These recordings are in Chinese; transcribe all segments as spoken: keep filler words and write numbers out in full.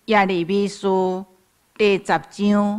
耶利米书第十章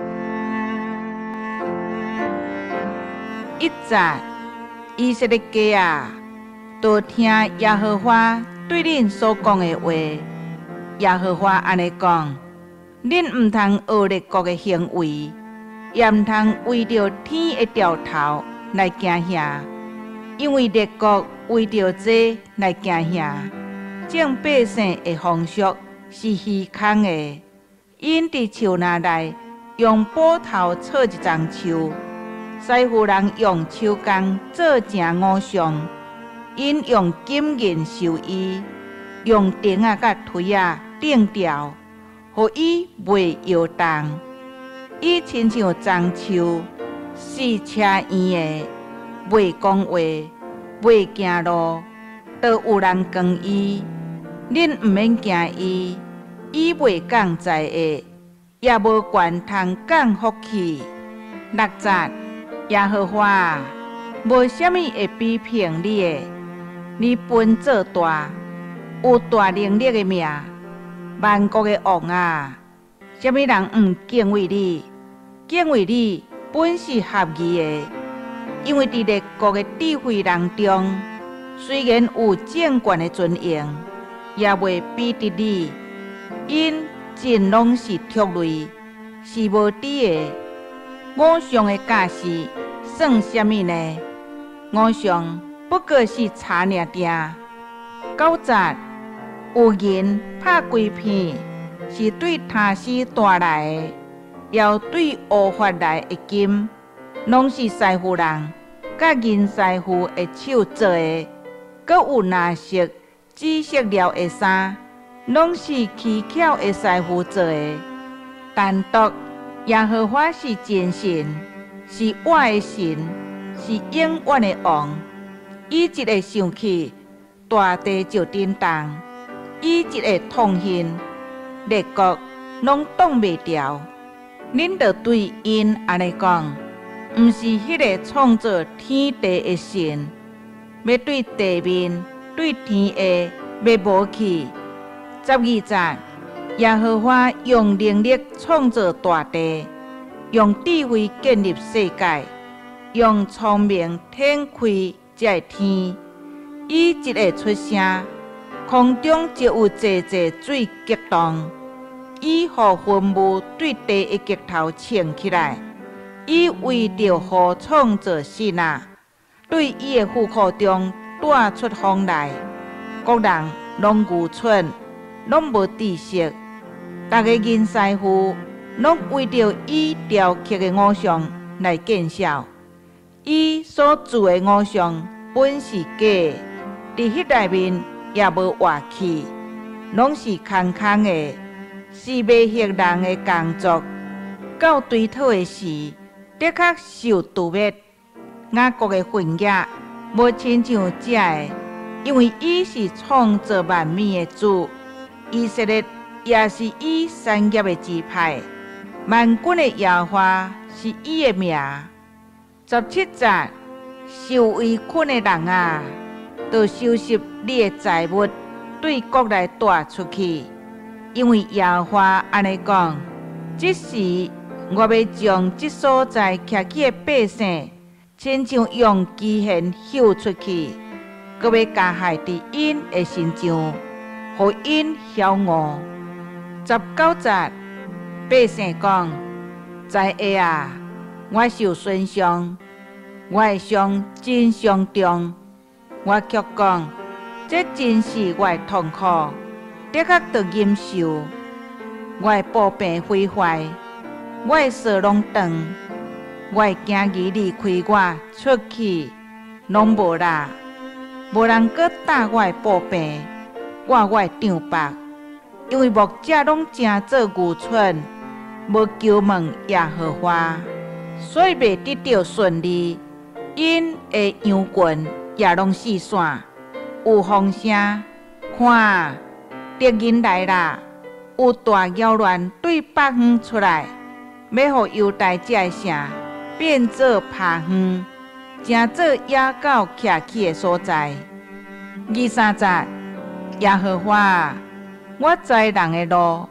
一节，以色列家啊，多听耶和华对恁所讲的话。耶和华安尼讲：恁毋通学列国的行为，也毋通为着天的兆头来惊吓，因为列国为着这来惊吓，众百姓的风俗是虚空的。因伫树林内用布头插一丛树，师傅人用手工做成偶像，因用金银绣衣，用钉仔甲推仔钉吊，互伊袂摇动。伊亲像樟树，是车圆的，袂讲话，袂行路，都有人跟伊。恁毋免惊伊，伊袂讲在下，也无权通讲福气。六节，耶和华，无啥物会比评你的。你本做大，有大能力的命，万国的王啊，啥物人毋敬畏你？敬畏你本是合宜的，因为伫列国的智慧人中，虽然有政权的尊荣，也袂比得你。因尽拢是畜类，是无知的。偶像的假饰算什么呢？偶像不过是茶尔定。九节，有人拍规片，是对他死带来的，也对乌发来的金，拢是师傅人甲银师傅的手做的。阁有蓝色、紫色料的衫，拢是奇巧的师傅做的。但独耶和华是真神，是我的神，是永远的王。伊一个生气，大地就震动；伊一个痛恨，列国拢挡袂牢。恁着对因安尼讲，毋是迄个创造天地的神，要对地面、对天下要无去。十二节，耶和华用能力创造大地，用智慧建立世界，用聪明天开这天。伊一个出声，空中就有济济水激动。伊互云雾对地的极头撑起来。伊为着互创造神啊，对伊的府库中带出风来。各人拢愚蠢，拢无知识。逐个银师傅拢为着伊雕刻的偶像来见笑。伊所铸的偶像本是假的，伫迄内面也无活气，拢是空空的，是未许人的工作。到追讨的时，的确受毒灭。雅各的混野无亲像这的，因为伊是创造万物的主。以色列也是伊产业的支派，万军的耶和华是伊的名。十七节，受围困的人啊，就收拾你的财物，对国内带出去。因为耶和华安尼讲：即时我要将即所在徛起的百姓，亲像用机弦秀出去，阁要加害伫因的身上，互因骄傲。十九节，百姓讲：在下啊，我受损伤，我的伤真伤重。我却讲，这真是我的痛苦，的确得忍受。我的宝病毁坏，我的舌拢断，我的惊疑离开我出去，拢无力。无人阁打我的宝病，挂我的丈白，因为目者拢正做愚蠢，无求问耶和华，所以袂得到顺利。因的羊群也拢四散，有风声，看啊，敌人来啦！有大妖乱对北方出来，要予犹大这的城变做扒园，成做野狗徛起的所在。二三节，耶和华，我知人的路，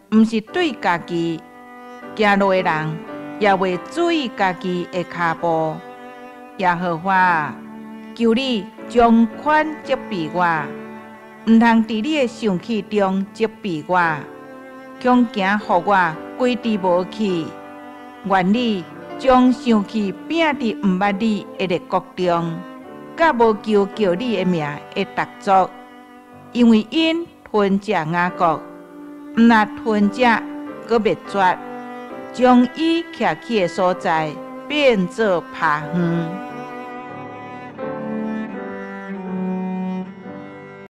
毋是对家己行路的人，也袂注意家己的骹步。耶和华，求你将款责备我，毋通伫你的生气中责备我，恐惊互我规治无去。愿你将生气摒伫毋捌你的列国中，甲无求叫你的名的特族，因为因吞食雅各，毋若吞食，阁灭绝，将伊徛起的所在变作趴园。